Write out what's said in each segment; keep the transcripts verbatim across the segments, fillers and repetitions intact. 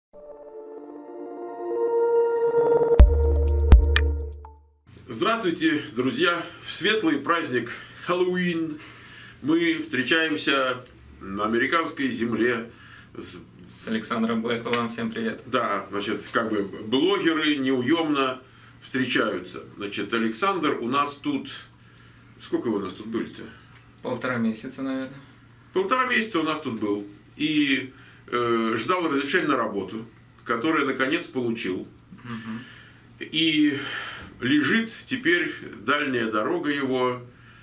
Здравствуйте, друзья! В светлый праздник Хэллоуин мы встречаемся на американской земле с... С Александром Блэквеллом. Всем привет! Да, значит, как бы блогеры неуемно встречаются. Значит, Александр у нас тут... Сколько вы у нас тут были-то? Полтора месяца, наверное. Полтора месяца у нас тут был. И э, ждал разрешения на работу, которое наконец получил. Угу. И... лежит теперь дальняя дорога его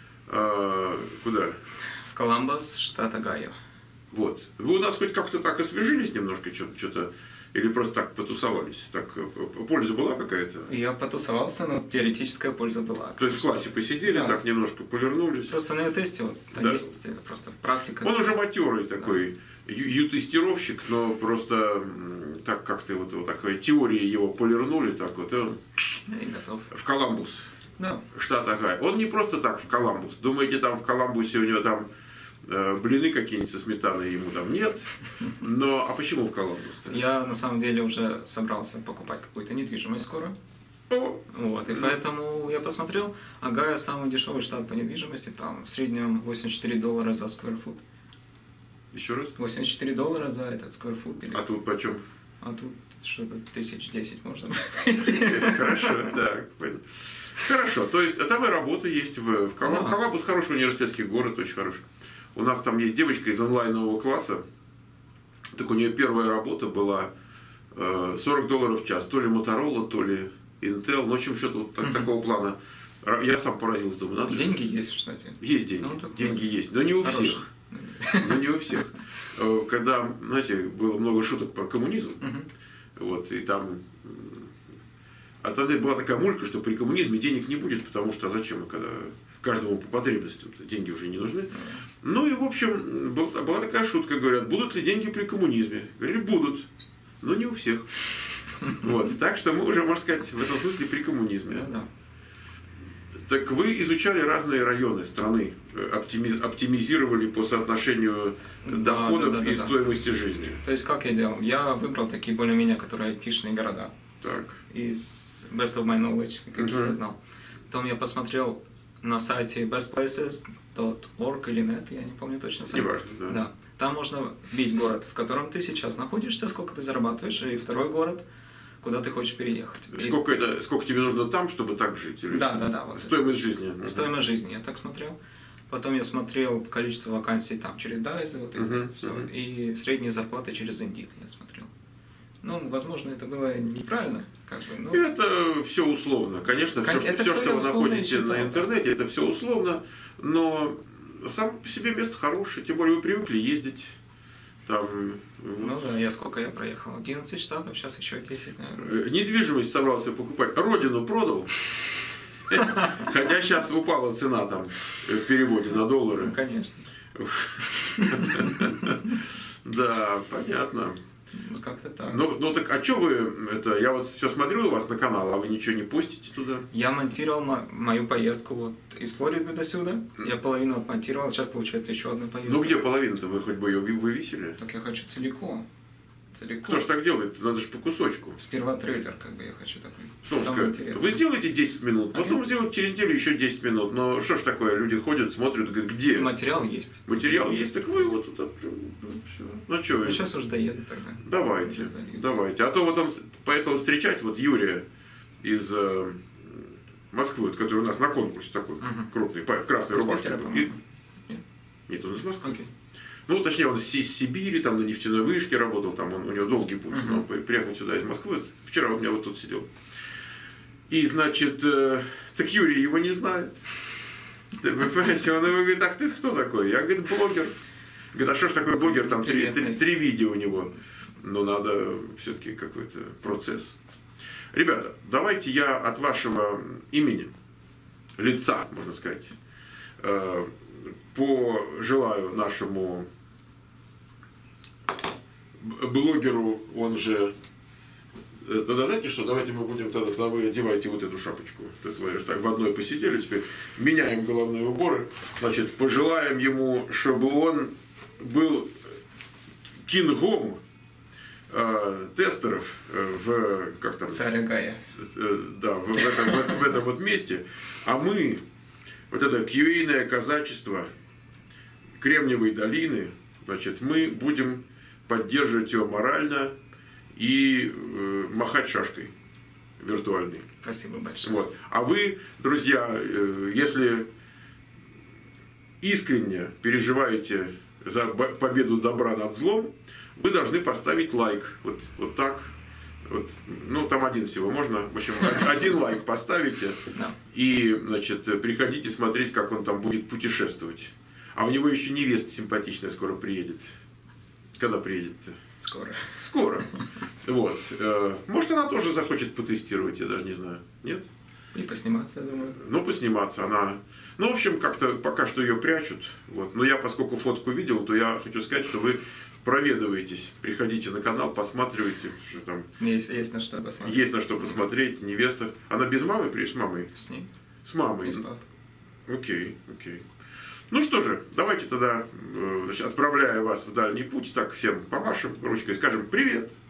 э, куда? В Коламбус, штат Огайо. Вот. Вы у нас хоть как-то так освежились немножко, что-то, или просто так потусовались? Так, польза была какая-то? Я потусовался, но теоретическая польза была. То есть в классе посидели, да. Так немножко полирнулись? Просто на ю-тесте, вот, да. Есть просто практика. Он уже матерый такой, да. Ю-тестировщик, но просто так как-то вот, вот такая теория его полирнули, так вот, и он и готов. В Коламбус, да. Штат Огайо. Он не просто так в Коламбус. Думаете, там в Коламбусе у него там э, блины какие-нибудь со сметаной, ему там нет? Но, а почему в Коламбус-то? Я на самом деле уже собрался покупать какую-то недвижимость скоро. О. Вот, и mm. поэтому я посмотрел, Огайо самый дешевый штат по недвижимости, там в среднем восемьдесят четыре доллара за сквер фут. Еще раз? восемьдесят четыре доллара за этот сквер фут. Или... А тут почем? А тут что-то тысяч десять можно. Хорошо, да. Хорошо, то есть там и работа есть в Коламбус. Коламбус хороший университетский город, очень хороший. У нас там есть девочка из онлайнового класса. Так у нее первая работа была сорок долларов в час. То ли Motorola, то ли Intel. Ну, в общем, что-то вот так, такого плана. Я сам поразился, думаю, надо деньги же. Есть, кстати. Есть деньги. Ну, деньги есть, но не у хороший. Всех. Но не у всех. Когда, знаете, было много шуток про коммунизм, угу. Вот, и там... А тогда была такая мулька, что при коммунизме денег не будет, потому что а зачем, когда каждому по потребностям деньги уже не нужны. Ну и, в общем, была такая шутка, говорят, будут ли деньги при коммунизме? Говорили, будут, но не у всех. Вот, так что мы уже, можно сказать, в этом смысле при коммунизме. Да, да. Так вы изучали разные районы страны, оптимиз, оптимизировали по соотношению да, доходов да, да, да, и да. стоимости жизни. То есть как я делал? Я выбрал такие более-менее, которые айтишные города. Так. Из best of my knowledge, как uh-huh. я знал. Потом я посмотрел на сайте best places dot org или нет, я не помню точно сайт. Неважно, да. Да. Там можно вбить город, в котором ты сейчас находишься, сколько ты зарабатываешь, и второй город, куда ты хочешь переехать. Сколько, и... это, сколько тебе нужно там, чтобы так жить? Или да, да, да. Вот стоимость это. Жизни. Uh-huh. Стоимость жизни, я так смотрел. Потом я смотрел количество вакансий там через Dice, вот uh-huh, это все, uh-huh. и средние зарплаты через Indeed я смотрел. Ну, возможно, это было неправильно. Как бы, но... Это все условно. Конечно, все, что, все, что вы находите на интернете, это все условно, но сам по себе место хорошее, тем более вы привыкли ездить. Там, ну вот. Да, я сколько я проехал? одиннадцать штатов, сейчас еще десять, наверное. Недвижимость собрался покупать. Родину продал. Хотя сейчас упала цена там в переводе на доллары. Ну, конечно. Да, понятно. Ну, как-то так. Ну, ну так, а что вы, это, я вот все смотрю у вас на канал, а вы ничего не постите туда? Я монтировал мо- мою поездку вот из Флориды до сюда. Mm. Я половину отмонтировал, сейчас получается еще одна поездка. Ну где половина-то? Вы хоть бы ее вывесили? Так я хочу целиком. Целиком. Кто ж так делает? Надо же по кусочку. Сперва трейлер, как бы я хочу такой. Солнышко, вы сделаете десять минут, потом okay. сделайте через неделю еще десять минут. Но что ж такое, люди ходят, смотрят, говорят, где? Материал есть. Материал есть, так вы вот тут. Ну что вы? Ну сейчас уже доеду тогда. Давайте, давайте. А то вот он поехал встречать вот Юрия из э, Москвы, вот, который у нас на конкурсе такой uh-huh. крупный, в красной рубашке. И... Нет? Нет, он из Москвы. Okay. Ну, точнее, он из Сибири, там на нефтяной вышке работал, там он, у него долгий путь. Uh-huh. Но он приехал сюда из Москвы. Вчера у меня вот тут сидел. И, значит, э, так Юрий его не знает. Вы понимаете, он говорит, ах ты кто такой? Я, говорит, блогер. Говорит, а что ж такой блогер, там три, три, три видео у него. Но надо все-таки какой-то процесс. Ребята, давайте я от вашего имени, лица, можно сказать, э, пожелаю нашему блогеру, он же... Тогда знаете что, давайте мы будем тогда, тогда вы одевайте вот эту шапочку. Ты смотришь, так в одной посидели, теперь меняем головные уборы. Значит, пожелаем ему, чтобы он был кингом э, тестеров э, в как там? Царя Гая. Э, да, в, в, этом, в, в этом вот месте. А мы, вот это кью эй-ное казачество Кремниевой долины, значит, мы будем поддерживать его морально и э, махать шашкой виртуальной. Спасибо большое. Вот. А вы, друзья, э, если искренне переживаете за победу добра над злом, вы должны поставить лайк. Вот, вот так. Вот. Ну, там один всего можно. В общем, один лайк поставите. И, значит, приходите смотреть, как он там будет путешествовать. А у него еще невеста симпатичная скоро приедет. Когда приедет-то? Скоро. Скоро. Вот. Может, она тоже захочет потестировать, я даже не знаю. Нет? И посниматься, я думаю. Ну, посниматься. Она... Ну, в общем, как-то пока что ее прячут. Вот. Но я, поскольку фотку видел, то я хочу сказать, что вы проведываетесь. Приходите на канал, посматривайте. Что там... Есть, есть на что посмотреть. Есть на что посмотреть. Невеста. Она без мамы приедет? С мамой? С ней. С мамой. Без папы. Окей, окей. Ну что же, давайте тогда, значит, отправляя вас в дальний путь, так всем помашем ручкой, скажем привет.